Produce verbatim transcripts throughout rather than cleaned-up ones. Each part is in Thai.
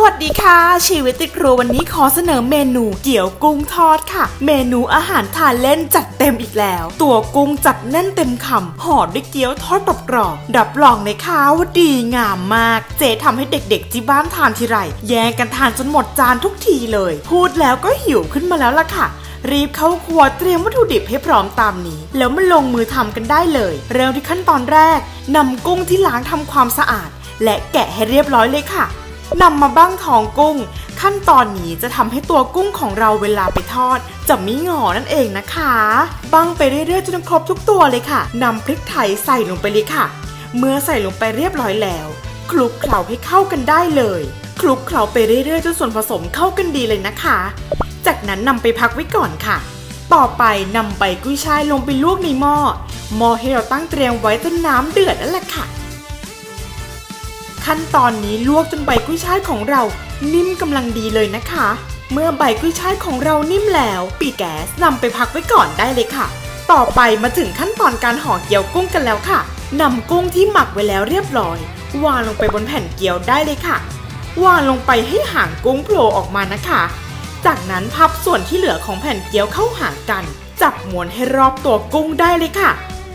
วัสดีค่ะชีวิตติดครัววันนี้ขอเสนอเมนูเกี๊ยวกุ้งทอดค่ะเมนูอาหารทานเล่นจัดเต็มอีกแล้วตัวกุ้งจัดแน่นเต็มคำห่อด้วยเกี๊ยวทอดกรอบๆรับรองเลยค่ะว่าดีงามมากเจ๊ทำให้เด็กๆที่บ้านทานทีไรแย่งกันทานจนหมดจานทุกทีเลยพูดแล้วก็หิวขึ้นมาแล้วล่ะค่ะรีบเข้าครัวเตรียมวัตถุดิบให้พร้อมตามนี้แล้วมาลงมือทำกันได้เลยเริ่มที่ขั้นตอนแรกนำกุ้งที่ล้างทำความสะอาดและแกะให้เรียบร้อยเลยค่ะนำมาบั้งท้องกุ้งขั้นตอนนี้จะทำให้ตัวกุ้งของเราเวลาไปทอดจะไม่งอนั่นเองนะคะบั้งไปเรื่อยๆจนครบทุกตัวเลยค่ะนำพริกไทยใส่ลงไปเลยค่ะเมื่อใส่ลงไปเรียบร้อยแล้วคลุกเคล้าให้เข้ากันได้เลยคลุกเคล้าไปเรื่อยๆจนส่วนผสมเข้ากันดีเลยนะคะจากนั้นนำไปพักไว้ก่อนค่ะต่อไปนำใบกุ้ยช่ายลงไปลวกในหม้อหม้อให้เราตั้งเตรียมไว้จนน้ำเดือดนั่นแหละค่ะขั้นตอนนี้ลวกจนใบกุ้ยช่ายของเรานิ่มกำลังดีเลยนะคะเมื่อใบกุ้ยช่ายของเรานิ่มแล้วปิดแก๊สนำไปพักไว้ก่อนได้เลยค่ะต่อไปมาถึงขั้นตอนการห่อเกี๊ยวกุ้งกันแล้วค่ะนำกุ้งที่หมักไว้แล้วเรียบร้อยวางลงไปบนแผ่นเกี๊ยวได้เลยค่ะวางลงไปให้หางกุ้งโผล่ออกมานะคะจากนั้นพับส่วนที่เหลือของแผ่นเกี๊ยวเข้าหากันจับม้วนให้รอบตัวกุ้งได้เลยค่ะ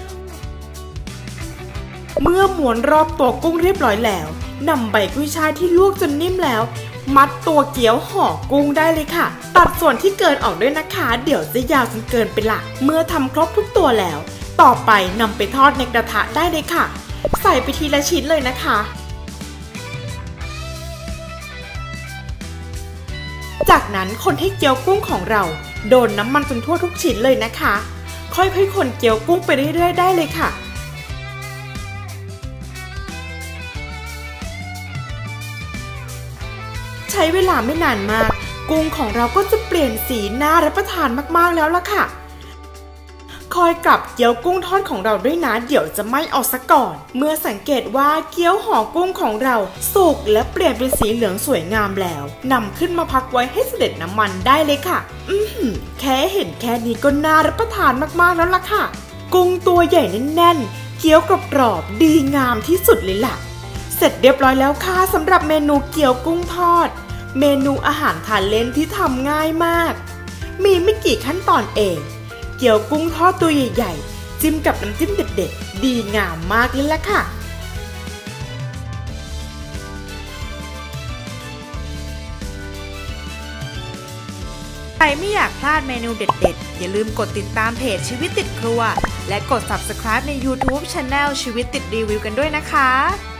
เมื่อม้วนรอบตัวกุ้งเรียบร้อยแล้วนำใบกุ้ยช่ายที่ลวกจนนิ่มแล้วมัดตัวเกี๊ยวห่อกุ้งได้เลยค่ะตัดส่วนที่เกินออกด้วยนะคะเดี๋ยวจะยาวจนเกินไปละเมื่อทำครบทุกตัวแล้วต่อไปนำไปทอดในกระทะได้เลยค่ะใส่ไปทีละชิ้นเลยนะคะจากนั้นคนให้เกี๊ยวกุ้งของเราโดนน้ำมันจนทั่วทุกชิ้นเลยนะคะค่อยๆคนเกี๊ยวกุ้งไปเรื่อยๆได้เลยค่ะใช้เวลาไม่นานมากกุ้งของเราก็จะเปลี่ยนสีน่ารับประทานมากๆแล้วล่ะค่ะคอยกลับเกี๊ยวกุ้งทอดของเราด้วยนะเดี๋ยวจะไม่เอาซะก่อนเมื่อสังเกตว่าเกี๊ยวห่อกุ้งของเราสุกและเปลี่ยนเป็นสีเหลืองสวยงามแล้วนำขึ้นมาพักไว้ให้เสด็จน้ำมันได้เลยค่ะอือหือแค่เห็นแค่นี้ก็น่ารับประทานมากๆแล้วล่ะค่ะกุ้งตัวใหญ่แน่นๆเกี๊ยวกรอบๆดีงามที่สุดเลยล่ะเสร็จเรียบร้อยแล้วค่ะสำหรับเมนูเกี๊ยวกุ้งทอดเมนูอาหารทานเล่นที่ทำง่ายมากมีไม่กี่ขั้นตอนเองเกี๊ยวกุ้งทอดตัวใหญ่ๆจิ้มกับน้ำจิ้มเด็ดๆดีงามมากเลยล่ะค่ะใครไม่อยากพลาดเมนูเด็ดๆอย่าลืมกดติดตามเพจชีวิตติดครัวและกด ซับสไครบ์ ใน ยูทูบ ชาแนล ชีวิตติดรีวิวกันด้วยนะคะ